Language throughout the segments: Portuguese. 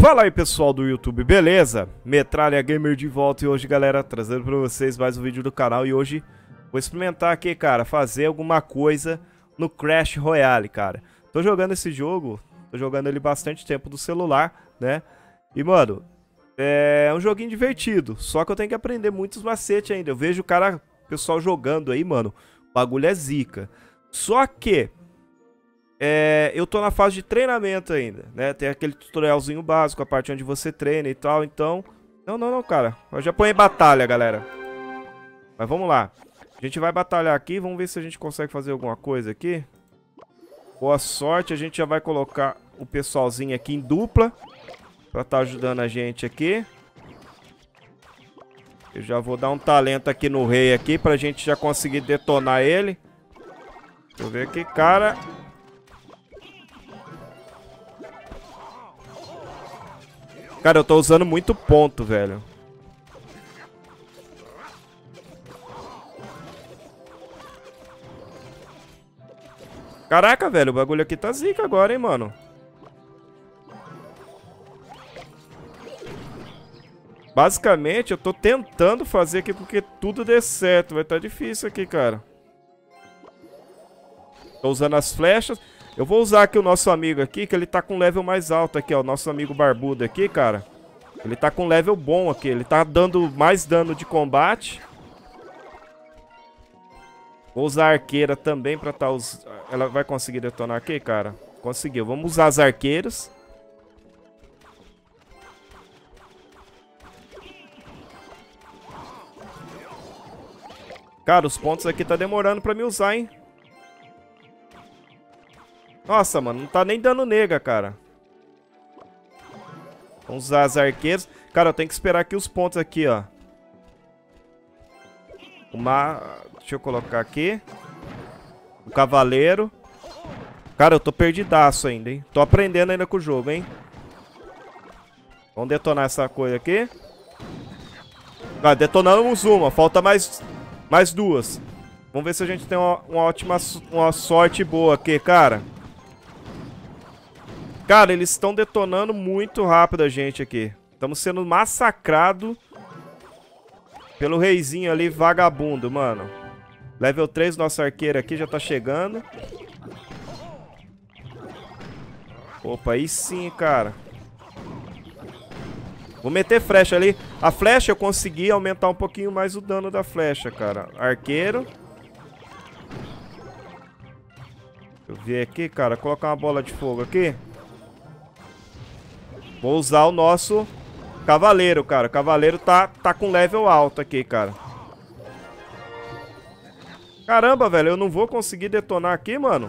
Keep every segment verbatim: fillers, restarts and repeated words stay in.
Fala aí pessoal do YouTube, beleza? Metralha Gamer de volta e hoje galera, trazendo pra vocês mais um vídeo do canal. E hoje vou experimentar aqui, cara, fazer alguma coisa no Clash Royale, cara. Tô jogando esse jogo, tô jogando ele bastante tempo do celular, né? E mano, é um joguinho divertido, só que eu tenho que aprender muitos macetes ainda. Eu vejo o cara, o pessoal jogando aí, mano, o bagulho é zica. Só que... É, eu tô na fase de treinamento ainda, né? Tem aquele tutorialzinho básico, a parte onde você treina e tal, então... Não, não, não, cara. Eu já põe em batalha, galera. Mas vamos lá. A gente vai batalhar aqui, vamos ver se a gente consegue fazer alguma coisa aqui. Boa sorte, a gente já vai colocar o pessoalzinho aqui em dupla, pra tá ajudando a gente aqui. Eu já vou dar um talento aqui no rei aqui, pra gente já conseguir detonar ele. Deixa eu ver aqui, cara... Cara, eu tô usando muito ponto, velho. Caraca, velho, o bagulho aqui tá zica agora, hein, mano. Basicamente, eu tô tentando fazer aqui com que tudo dê certo. Vai tá difícil aqui, cara. Tô usando as flechas. Eu vou usar aqui o nosso amigo aqui, que ele tá com level mais alto aqui, ó. O nosso amigo barbudo aqui, cara. Ele tá com level bom aqui. Ele tá dando mais dano de combate. Vou usar a arqueira também pra tá us... Ela vai conseguir detonar aqui, cara? Conseguiu. Vamos usar as arqueiras. Cara, os pontos aqui tá demorando pra me usar, hein? Nossa, mano, não tá nem dando nega, cara. Vamos usar as arqueiras. Cara, eu tenho que esperar aqui os pontos aqui, ó. Uma... Deixa eu colocar aqui. O cavaleiro. Cara, eu tô perdidaço ainda, hein. Tô aprendendo ainda com o jogo, hein. Vamos detonar essa coisa aqui. Ah, detonamos uma. Falta mais, mais duas. Vamos ver se a gente tem uma, uma ótima uma sorte boa aqui, cara. Cara, eles estão detonando muito rápido a gente aqui. Estamos sendo massacrados pelo reizinho ali, vagabundo, mano. Level três, nosso arqueiro aqui já tá chegando. Opa, aí sim, cara. Vou meter flecha ali. A flecha eu consegui aumentar um pouquinho mais o dano da flecha, cara. Arqueiro. Deixa eu ver aqui, cara. Colocar uma bola de fogo aqui. Vou usar o nosso cavaleiro, cara. O cavaleiro tá, tá com level alto aqui, cara. Caramba, velho. Eu não vou conseguir detonar aqui, mano.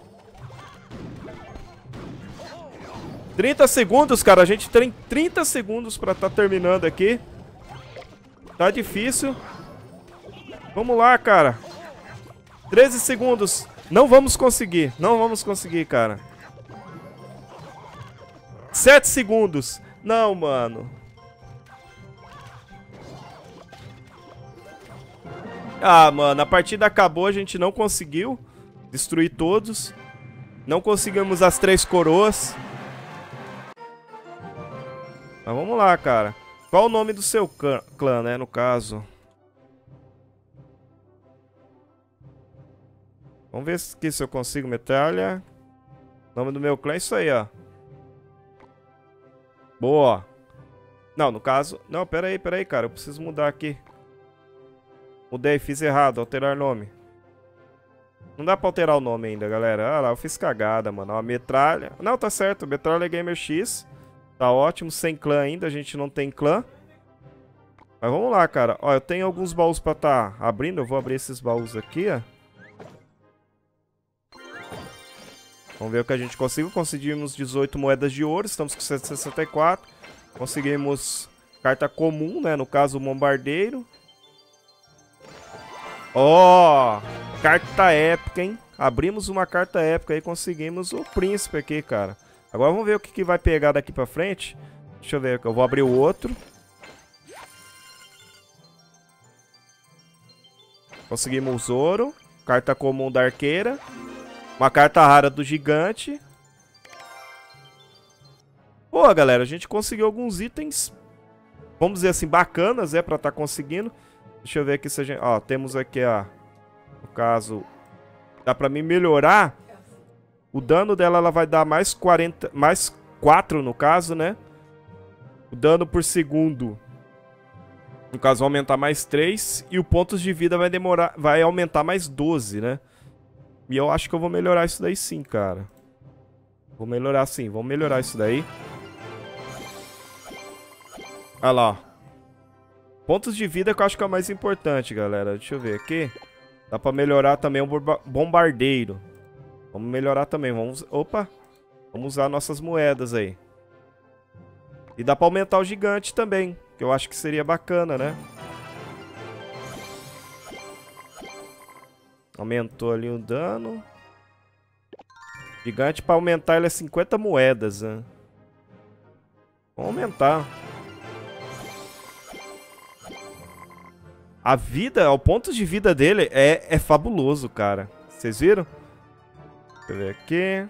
trinta segundos, cara. A gente tem trinta segundos pra tá terminando aqui. Tá difícil. Vamos lá, cara. treze segundos. Não vamos conseguir. Não vamos conseguir, cara. sete segundos. Não, mano. Ah, mano, a partida acabou, a gente não conseguiu destruir todos. Não conseguimos as três coroas. Mas vamos lá, cara. Qual o nome do seu clã, né, no caso? Vamos ver aqui se eu consigo metralha. O nome do meu clã é isso aí, ó. Boa. Não, no caso... Não, pera aí, pera aí, cara. Eu preciso mudar aqui. Mudei, fiz errado. Alterar nome. Não dá pra alterar o nome ainda, galera. Ah lá, eu fiz cagada, mano. Ó, metralha... Não, tá certo. Metralha Gamer X. Tá ótimo. Sem clã ainda. A gente não tem clã. Mas vamos lá, cara. Ó, eu tenho alguns baús pra tá abrindo. Eu vou abrir esses baús aqui, ó. Vamos ver o que a gente conseguiu. Conseguimos dezoito moedas de ouro. Estamos com cento e sessenta e quatro. Conseguimos carta comum, né? No caso, o bombardeiro. Ó! Oh, carta épica, hein? Abrimos uma carta épica e conseguimos o príncipe aqui, cara. Agora vamos ver o que, que vai pegar daqui pra frente. Deixa eu ver. Eu vou abrir o outro. Conseguimos ouro. Carta comum da arqueira. Uma carta rara do gigante. Boa, galera, a gente conseguiu alguns itens, vamos dizer assim, bacanas, é, pra tá conseguindo. Deixa eu ver aqui se a gente... Ó, temos aqui, ó, no caso, dá pra mim melhorar. O dano dela, ela vai dar mais quarenta, mais quatro no caso, né? O dano por segundo, no caso, vai aumentar mais três. E o pontos de vida vai demorar, vai aumentar mais doze, né? E eu acho que eu vou melhorar isso daí sim, cara. Vou melhorar sim, vamos melhorar isso daí. Olha lá, ó. Pontos de vida que eu acho que é o mais importante, galera. Deixa eu ver aqui. Dá pra melhorar também o bombardeiro. Vamos melhorar também. Vamos... Opa! Vamos usar nossas moedas aí. E dá pra aumentar o gigante também, que eu acho que seria bacana, né? Aumentou ali o dano. Gigante, pra aumentar ele é cinquenta moedas, né? Vamos aumentar. A vida, o ponto de vida dele é, é fabuloso, cara. Vocês viram? Deixa eu ver aqui.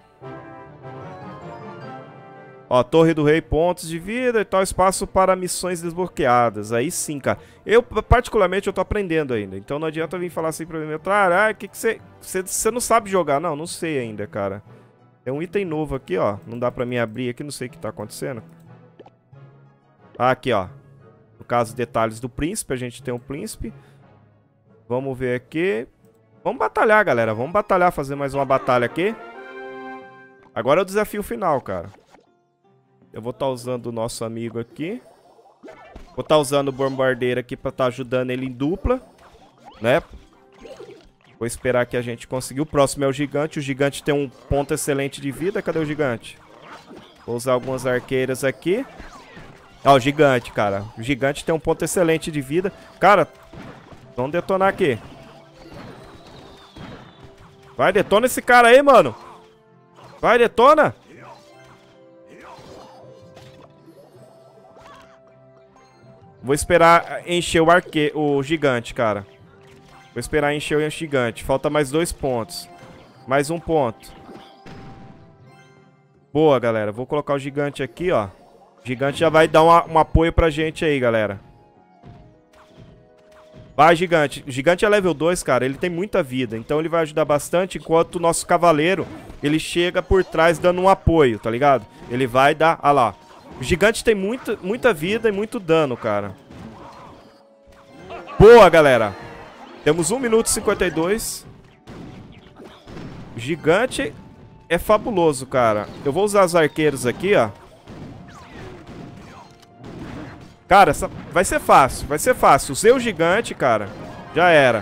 Ó, Torre do Rei, pontos de vida e tal, espaço para missões desbloqueadas. Aí sim, cara. Eu, particularmente, eu tô aprendendo ainda. Então não adianta vir falar assim pra mim, ah, que que você... Você não sabe jogar. Não, não sei ainda, cara. Tem um item novo aqui, ó. Não dá pra mim abrir aqui, não sei o que tá acontecendo. Ah, aqui, ó. No caso, detalhes do príncipe. A gente tem um príncipe. Vamos ver aqui. Vamos batalhar, galera. Vamos batalhar, fazer mais uma batalha aqui. Agora é o desafio final, cara. Eu vou estar usando o nosso amigo aqui. Vou estar usando o bombardeiro aqui pra estar ajudando ele em dupla, né? Vou esperar que a gente conseguiu. O próximo é o gigante. O gigante tem um ponto excelente de vida. Cadê o gigante? Vou usar algumas arqueiras aqui. Ó, o gigante, cara. O gigante tem um ponto excelente de vida. Cara, vamos detonar aqui. Vai, detona esse cara aí, mano. Vai, detona. Vou esperar encher o arque... o gigante, cara. Vou esperar encher o gigante. Falta mais dois pontos. Mais um ponto. Boa, galera. Vou colocar o gigante aqui, ó. O gigante já vai dar uma, um apoio pra gente aí, galera. Vai, gigante. O gigante é level dois, cara. Ele tem muita vida. Então ele vai ajudar bastante. Enquanto o nosso cavaleiro, ele chega por trás dando um apoio, tá ligado? Ele vai dar... Ah lá. O gigante tem muita, muita vida e muito dano, cara. Boa, galera. Temos um minuto e cinquenta e dois. O gigante é fabuloso, cara. Eu vou usar os arqueiros aqui, ó. Cara, essa... vai ser fácil, vai ser fácil. Usei o gigante, cara. Já era.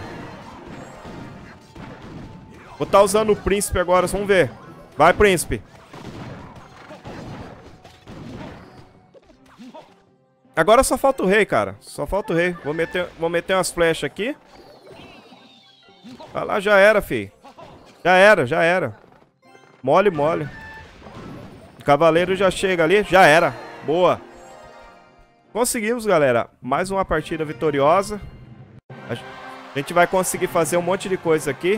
Vou estar usando o príncipe agora, vamos ver. Vai, príncipe. Agora só falta o rei, cara. Só falta o rei. Vou meter, vou meter umas flechas aqui. Vai lá, já era, fi. Já era, já era. Mole, mole. O cavaleiro já chega ali. Já era. Boa. Conseguimos, galera. Mais uma partida vitoriosa. A gente vai conseguir fazer um monte de coisa aqui.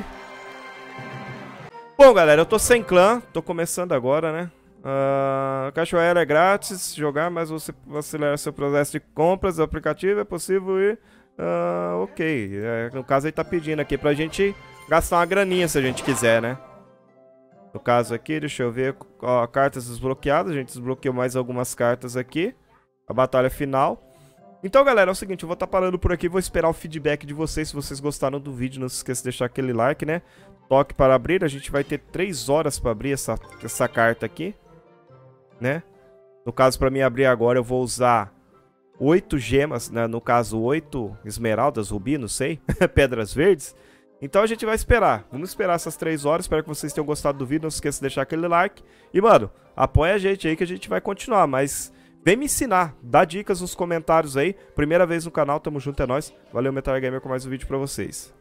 Bom, galera, eu tô sem clã. Tô começando agora, né? Uh, Cachoeira é grátis jogar, mas você acelera seu processo de compras do aplicativo. É possível ir... Uh, ok. É, no caso, ele tá pedindo aqui pra gente gastar uma graninha se a gente quiser, né? No caso aqui, deixa eu ver. Ó, cartas desbloqueadas. A gente desbloqueou mais algumas cartas aqui. A batalha final. Então, galera, é o seguinte, eu vou estar parando por aqui, vou esperar o feedback de vocês. Se vocês gostaram do vídeo, não se esqueça de deixar aquele like, né? Toque para abrir, a gente vai ter três horas para abrir essa, essa carta aqui, né? No caso, para mim abrir agora, eu vou usar oito gemas, né? No caso, oito esmeraldas, rubi, não sei, pedras verdes. Então a gente vai esperar, vamos esperar essas três horas, espero que vocês tenham gostado do vídeo, não se esqueça de deixar aquele like. E, mano, apoia a gente aí que a gente vai continuar, mas... vem me ensinar, dá dicas nos comentários aí. Primeira vez no canal, tamo junto, é nóis. Valeu, Metal Gamer, com mais um vídeo pra vocês.